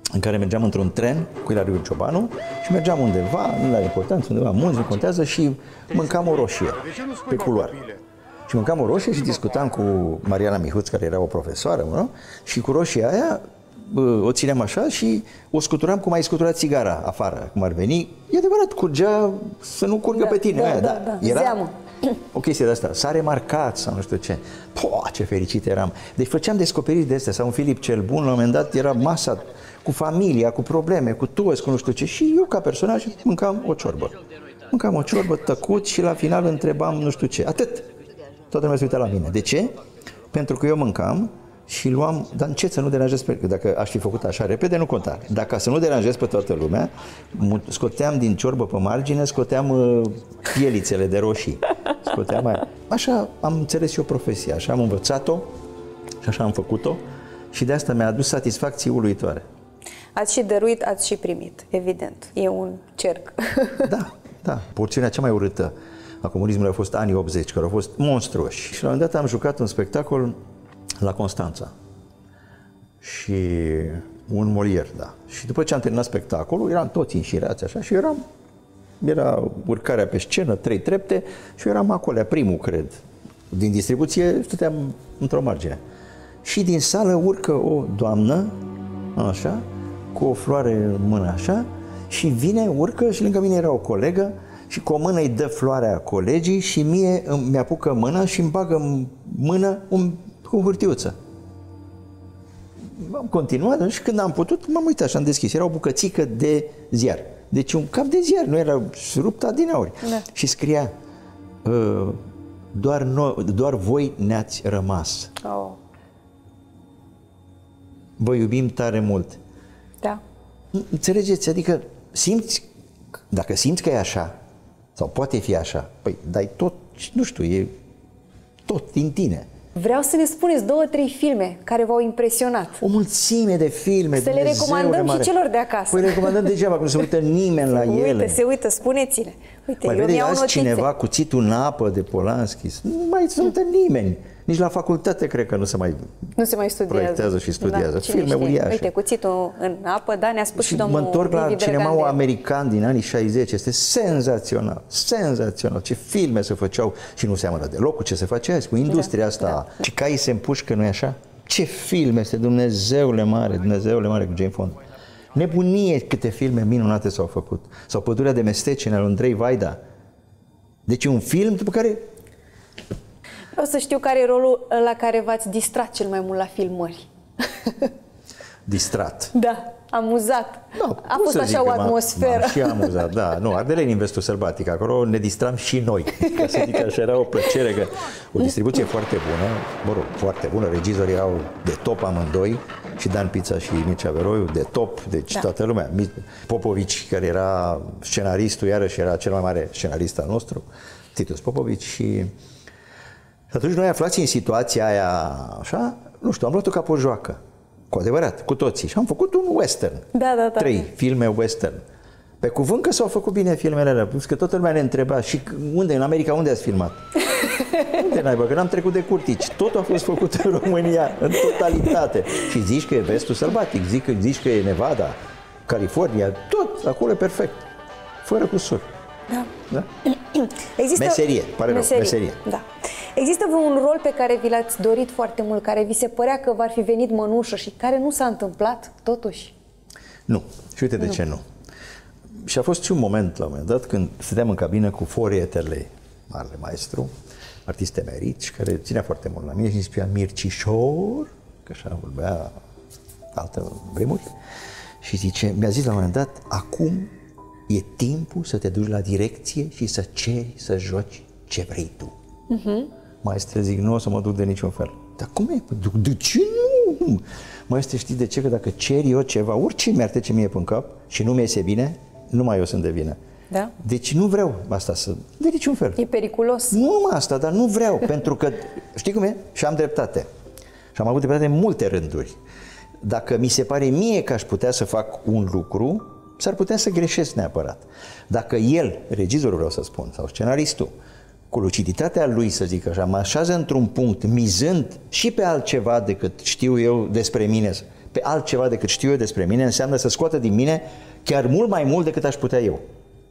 în care mergeam într-un tren cu Ilariu Ciobanu și mergeam undeva, nu are importanță, undeva munți, nu contează, și mâncam o roșie pe culoare. Și mâncam o roșie și discutam cu Mariana Mihuț, care era o profesoară, nu? Și cu roșia aia o țineam așa și o scuturam cum ai scuturat țigara afară, cum ar veni. E adevărat, curgea să nu curgă da, pe tine. Da, aia, da, da. Era Zeamă. o chestie de asta. S-a remarcat sau nu știu ce. Poa, ce fericit eram. Deci făceam descoperiri de astea. Sau un Filip cel Bun, la un moment dat, era masa cu familia, cu probleme, cu toți, cu nu știu ce. Și eu, ca personaj, mâncam o ciorbă. Mâncam o ciorbă tăcut și la final întrebam nu știu ce. Atât. Toată lumea se uita la mine. De ce? Pentru că eu mâncam și luam, dar încet să nu deranjez pe, că dacă aș fi făcut așa repede, nu conta. Dacă să nu deranjez pe toată lumea, scoteam din ciorbă pe margine, scoteam uh, pielițele de roșii. Scoteam aia. Așa am înțeles eu profesia, așa am învățat-o și așa am făcut-o și de asta mi-a adus satisfacții uluitoare. Ați și dăruit, ați și primit, evident. E un cerc. Da, da. Porțiunea cea mai urâtă a comunismului au fost anii optzeci, care au fost monstruoși. Și la un moment dat am jucat un spectacol la Constanța. Și un Molière, da. Și după ce am terminat spectacolul, eram toți înșirați așa și eram, era urcarea pe scenă, trei trepte și eu eram acolo, primul, cred. Din distribuție stăteam într-o margine. Și din sală urcă o doamnă, așa, cu o floare în mână, așa, și vine, urcă și lângă mine era o colegă și cu o mână îi dă floarea colegii și mie mi-apucă mâna și îmi bagă în mână un, o hârtiuță. Am continuat și când am putut, m-am uitat și am deschis. Era o bucățică de ziar. Deci un cap de ziar, nu era rupt adineauri. Da. Și scria, doar, no, doar voi ne-ați rămas. Oh. Vă iubim tare mult. Da. Înțelegeți? Adică simți, dacă simți că e așa, sau poate fi așa, păi dai tot, nu știu, e tot din tine. Vreau să ne spuneți două, trei filme care v-au impresionat. O mulțime de filme, să le recomandăm și celor de acasă. Păi recomandăm degeaba, că nu se uită nimeni la se ele. Uită, se uită, spuneți-le. Uite, mai eu vede mi-au azi notițe. cineva Cuțitul în apă de Polanski, nu mai se uită nimeni. Nici la facultate cred că nu se mai, nu se mai studiază. proiectează și studiază. Da, filme știe? uriașe. Uite, Cuțitul în apă, da, ne-a spus și, și domnul mă întorc la Liviu cinemaul Drăgandel. american din anii șaizeci. Este senzațional, senzațional. Ce filme se făceau și nu seamănă deloc cu ce se face azi, cu industria da, asta. Da. Și caii se împușcă, nu-i așa? Ce filme este, Dumnezeule mare, Dumnezeule mare cu Jane Fonda. Nebunie câte filme minunate s-au făcut. Sau Pădurea de mestecini al lui Andrei Vaida. Deci un film după care... Vreau să știu care e rolul la care v-ați distrat cel mai mult la filmări. Distrat? Da, amuzat. No, a fost așa o atmosferă. Și amuzat, da. Nu, Ardeleni în Vestul Sălbatic, acolo ne distram și noi. Ca să zic așa, era o plăcere, că o distribuție foarte bună, mă rog, foarte bună, regizorii erau de top amândoi, și Dan Pița și Mircea Veroiu, de top, deci da. Toată lumea. Popovici, care era scenaristul, iarăși era cel mai mare scenarist al nostru, Titus Popovici, și atunci noi aflați în situația aia, așa, nu știu, am luat-o ca pe o joacă, cu adevărat, cu toții, și am făcut un western. Da, da, da. Trei filme western. Pe cuvânt că s-au făcut bine filmele alea, că toată lumea ne întreba, și unde, în America, unde ați filmat? Unde n-ai, bă, că n-am trecut de curtici. Totul a fost făcut în România, în totalitate. Și zici că e Vestul Sălbatic, zici că, zici că e Nevada, California, tot, acolo e perfect. Fără cusur. Da. Da? Există... Meserie, pare rău, meserie. meserie. Da. Există un rol pe care vi l-ați dorit foarte mult, care vi se părea că v-ar fi venit mănușă și care nu s-a întâmplat, totuși? Nu. Și uite de nu. ce nu. Și a fost și un moment, la un moment dat, când stăteam în cabină cu Forie Eterlei, marele maestru, artist emerit, și care ținea foarte mult la mine și îmi spunea Mircișor, că așa vorbea altă vremuri, și zice, mi-a zis la un moment dat, acum e timpul să te duci la direcție și să ceri să joci ce vrei tu. Uh-huh. Maestre, zic, nu o să mă duc de niciun fel. Dar cum e? De ce nu? Maestre, știi de ce? Că dacă cer eu ceva, orice mi-ar trece mie pe cap și nu mi-iese bine, numai eu sunt de vină. Da? Deci nu vreau asta să... De niciun fel. E periculos. Nu numai asta, dar nu vreau, pentru că, știi cum e? Și am dreptate. Și am avut dreptate în multe rânduri. Dacă mi se pare mie că aș putea să fac un lucru, s-ar putea să greșesc neapărat. Dacă el, regizorul vreau să spun, sau scenaristul, cu luciditatea lui, să zic așa, mă așează într-un punct, mizând și pe altceva decât știu eu despre mine, pe altceva decât știu eu despre mine, înseamnă să scoată din mine chiar mult mai mult decât aș putea eu.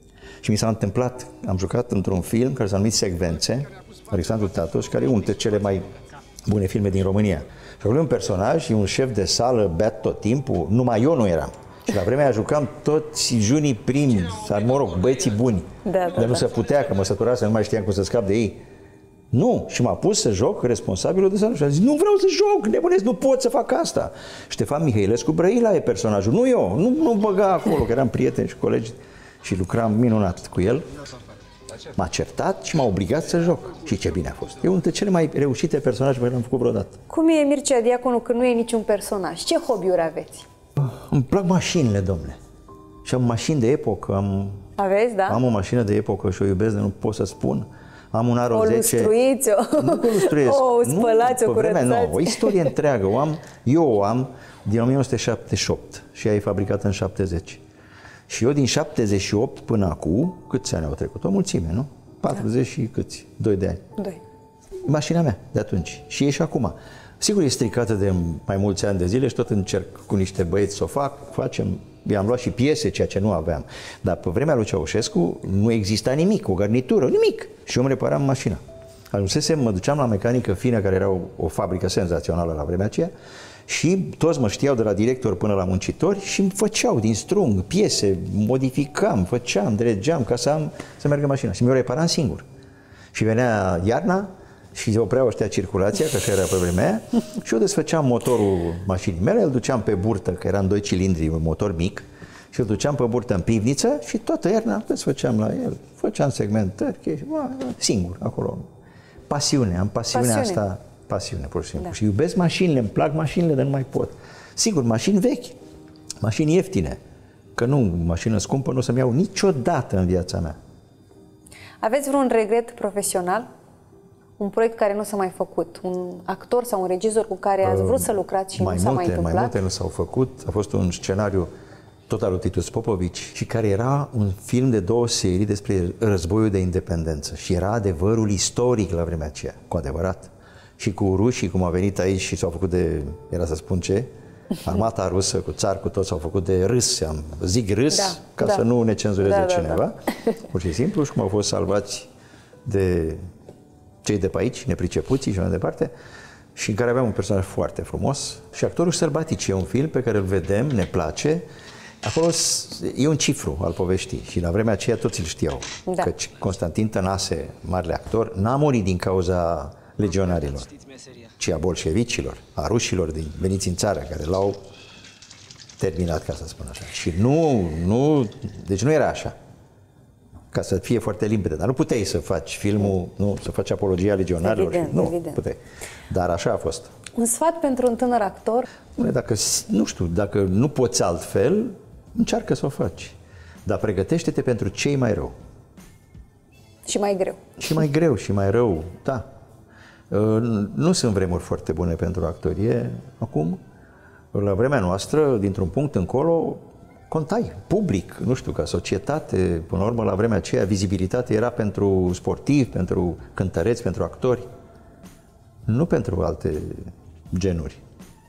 Și mi s-a întâmplat, am jucat într-un film care s-a numit Secvențe, Alexandru Tatoș, care e unul dintre cele mai bune filme din România. Și acolo e un personaj, e un șef de sală, beat tot timpul, numai eu nu eram. Și la vremea aia jucam toți junii primi, sau mă rog, băieții buni. Da, da, dar nu da. se putea, că mă săturase, nu mai știam cum să scap de ei. Nu, și m-a pus să joc responsabilul de sală și a zis, nu vreau să joc, nebunesc, nu pot să fac asta. Ștefan Mihailescu Brăila e personajul, nu eu, nu, nu băga acolo, că eram prieteni și colegi și lucram minunat cu el. M-a certat și m-a obligat să joc. Și ce bine a fost. E unul dintre cele mai reușite personaje pe care le-am făcut vreodată. Cum e Mircea Diaconu când nu e niciun personaj? Ce hobby-uri aveți? Îmi plac mașinile, domnule. Și am mașini de epocă. Am, Aveți, da? Am o mașină de epocă și o iubesc, de nu pot să spun. Am un Aro o zece. lustruiți-o? Nu că lustruiesc. O spălați, nu, o curățați? Nu, o istorie întreagă. O am, eu o am din o mie nouă sute șaptezeci și opt și ea e fabricată în șaptezeci. Și eu din șaptezeci și opt până acum, câți ani au trecut? O mulțime, nu? patruzeci da. Și câți? doi de ani. doi. Mașina mea de atunci. Și e și acum. Sigur, e stricată de mai mulți ani de zile și tot încerc cu niște băieți să o fac, facem. I-am luat și piese, ceea ce nu aveam. Dar pe vremea lui Ceaușescu nu exista nimic, o garnitură, nimic. Și eu îmi reparam mașina. Ajunsesem, mă duceam la mecanică fină, care era o, o fabrică senzațională la vremea aceea, și toți mă știau de la director până la muncitori și îmi făceau din strung piese, modificam, făceam, dregeam ca să, am, să meargă mașina. Și mi-o reparam singur. Și venea iarna și se opreau ăștia circulația, că așa era pe vremea aia, și eu desfăceam motorul mașinii mele, îl duceam pe burtă, că era în doi cilindri, un motor mic, și îl duceam pe burtă în pivniță și toată iarna desfăceam la el. Făceam segmentări, chestii, singur, acolo. Pasiune, am pasiunea pasiune. asta, pasiune, pur și simplu. Da. Și iubesc mașinile, îmi plac mașinile, dar nu mai pot. Sigur, mașini vechi, mașini ieftine, că nu, mașină scumpă nu o să-mi iau niciodată în viața mea. Aveți vreun regret profesional? Un proiect care nu s-a mai făcut? Un actor sau un regizor cu care ați vrut să lucrați și mai nu s-a multe, mai întâmplat? Mai multe nu s-au făcut. A fost un scenariu tot al lui Titus Popovici și care era un film de două serii despre războiul de independență. Și era adevărul istoric la vremea aceea, cu adevărat. Și cu rușii, cum a venit aici și s-au făcut de, era să spun ce, armata rusă, cu țar, cu toți s-au făcut de râs. Am zic râs, da, ca da. să nu ne cenzureze da, cineva. Da, da. Pur și simplu, și cum au fost salvați de cei de pe aici, nepricepuții și mai departe, și în care aveam un personaj foarte frumos. Și Actorul Sălbatic e un film pe care îl vedem, ne place. Acolo e un cifru al poveștii și la vremea aceea toți îl știau. Da. Căci Constantin Tănase, marele actor, n-a murit din cauza legionarilor, ci a bolșevicilor, a rușilor din, veniți în țară, care l-au terminat, ca să spun așa. Și nu, nu, deci nu era așa. Ca să fie foarte limpede, dar nu puteai să faci filmul, nu, să faci apologia legionarilor. Evident, nu, evident. puteai. Dar așa a fost. Un sfat pentru un tânăr actor? Dacă, nu știu, dacă nu poți altfel, încearcă să o faci. Dar pregătește-te pentru cei mai rău. Și mai greu. Și mai greu și mai rău, da. Nu sunt vremuri foarte bune pentru actorie acum. La vremea noastră, dintr-un punct încolo, contai, public, nu știu, ca societate, până la urmă, la vremea aceea, vizibilitate era pentru sportivi, pentru cântăreți, pentru actori, nu pentru alte genuri.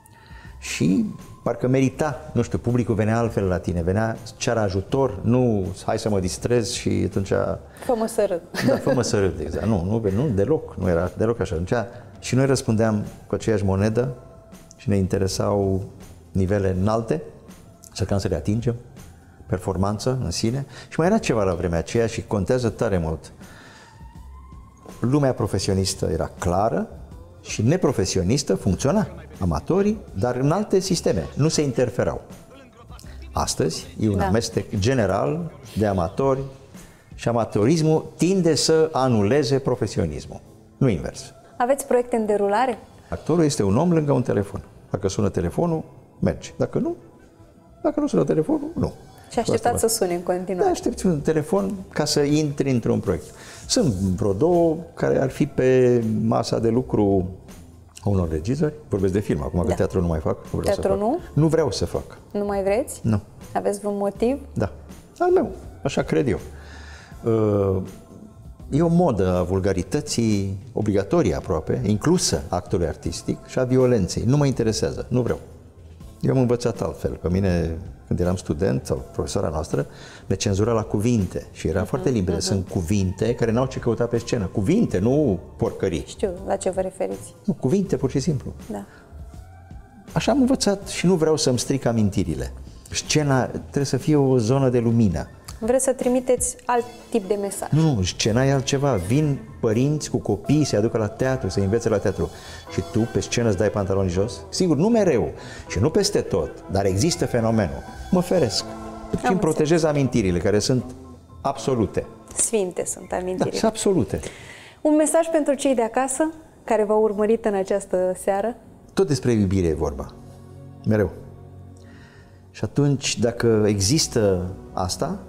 Și parcă merita, nu știu, publicul venea altfel la tine, venea, ceară ajutor, nu, hai să mă distrez și atunci... Fă-mă să râd. Da, fă-mă să râd, exact. Nu, nu, nu, deloc, nu era deloc așa. Atunci, și noi răspundeam cu aceeași monedă și ne interesau nivele înalte, încercam să le atingem, performanță în sine. Și mai era ceva la vremea aceea și contează tare mult. Lumea profesionistă era clară și neprofesionistă funcționa, amatorii, dar în alte sisteme, nu se interferau. Astăzi e un da. amestec general de amatori și amatorismul tinde să anuleze profesionismul, nu invers. Aveți proiecte în derulare? Actorul este un om lângă un telefon. Dacă sună telefonul, merge. Dacă nu, dacă nu sună telefonul, nu. Și așteptați să sune în continuare. Da, aștepți un telefon ca să intri într-un proiect. Sunt vreo două care ar fi pe masa de lucru a unor regizori. Vorbesc de film, acum da. că teatru nu mai fac. Nu vreau teatru să fac. nu? Nu vreau să fac. Nu mai vreți? Nu. Aveți vreun motiv? Da. Al meu. Așa cred eu. E o modă a vulgarității obligatorie aproape, inclusă actului artistic și a violenței. Nu mă interesează. Nu vreau. Eu am învățat altfel. Pe mine, când eram student, sau profesora noastră, ne cenzura la cuvinte și era uh-huh, foarte limpede. Uh-huh. Sunt cuvinte care n-au ce căuta pe scenă. Cuvinte, nu porcării. Știu la ce vă referiți. Nu, cuvinte, pur și simplu. Da. Așa am învățat și nu vreau să-mi stric amintirile. Scena trebuie să fie o zonă de lumină. Vreți să trimiteți alt tip de mesaj. Nu, scena e altceva. Vin părinți cu copii, se aducă la teatru, să învețe la teatru. Și tu pe scenă îți dai pantaloni jos? Sigur, nu mereu și nu peste tot, dar există fenomenul. Mă feresc și îmi protejez amintirile, care sunt absolute. Sfinte sunt amintirile. Da, sunt absolute. Un mesaj pentru cei de acasă care v-au urmărit în această seară? Tot despre iubire e vorba. Mereu. Și atunci, dacă există asta,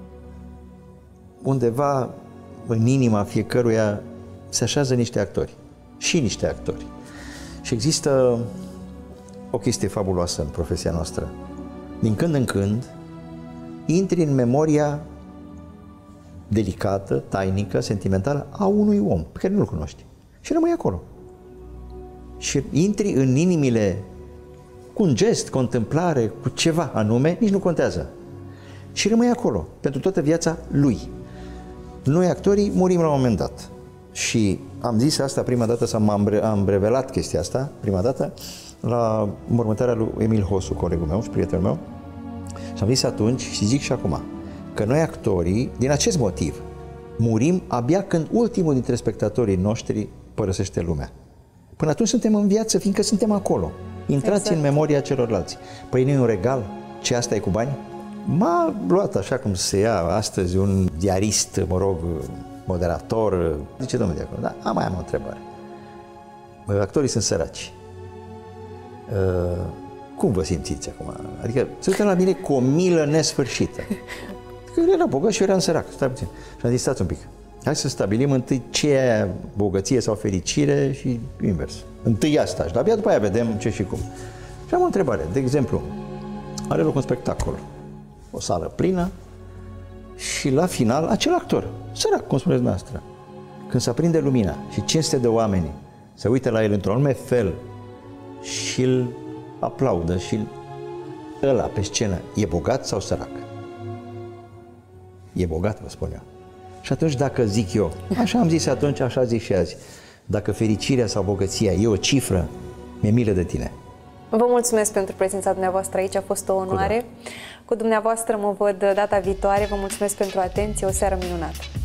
undeva în inima fiecăruia se așează niște actori. Și niște actori. Și există o chestie fabuloasă în profesia noastră. Din când în când, intri în memoria delicată, tainică, sentimentală a unui om pe care nu-l cunoști. Și rămâi acolo. Și intri în inimile cu un gest, cu o întâmplare, cu ceva anume, nici nu contează. Și rămâi acolo, pentru toată viața lui. Noi, actorii, murim la un moment dat. Și am zis asta prima dată, sau am revelat chestia asta, prima dată, la mormântarea lui Emil Hosu, colegul meu și prietenul meu. Și am zis atunci și zic și acum, că noi, actorii, din acest motiv, murim abia când ultimul dintre spectatorii noștri părăsește lumea. Până atunci suntem în viață, fiindcă suntem acolo. Intrați exact în memoria celorlalți. Păi nu e un regal? Ce asta e cu bani? M-a luat așa cum se ia astăzi un diarist, mă rog, moderator. Zice, domnule Diaconu, da, am mai am o întrebare. Actorii sunt săraci. Uh, cum vă simțiți acum? Adică se uită la mine cu o milă nesfârșită. Că el era bogat și eu eram sărac. Stai puțin. Și am zis, stați un pic. Hai să stabilim întâi ce e bogăție sau fericire și invers. Întâi asta și abia după aia vedem ce și cum. Și am o întrebare. De exemplu, are loc un spectacol. O sală plină și la final acel actor, sărac, cum spuneți noastră, când se aprinde lumina și cinci sute de oameni se uită la el într-un anume fel și îl aplaudă și ăla pe scenă, e bogat sau sărac? E bogat, vă spun eu. Și atunci dacă zic eu, așa am zis atunci, așa zic și azi, dacă fericirea sau bogăția e o cifră, mi-e milă de tine. Vă mulțumesc pentru prezența dumneavoastră aici, a fost o onoare. Cu, Cu dumneavoastră mă văd data viitoare, vă mulțumesc pentru atenție, o seară minunată.